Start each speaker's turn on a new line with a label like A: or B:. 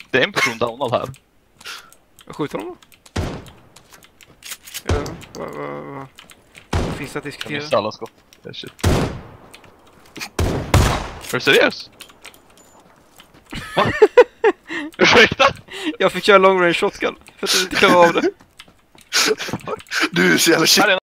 A: Det är en person downad här.
B: Jag skjuter honom då. Vad finns det att
A: Jag
B: diskutera?
A: missade alla skott. Shit. Är du seriös? Va? Ursäkta?
B: Jag fick köra long range shotgun för att jag inte klarade av det.
C: Du är så jävla shit.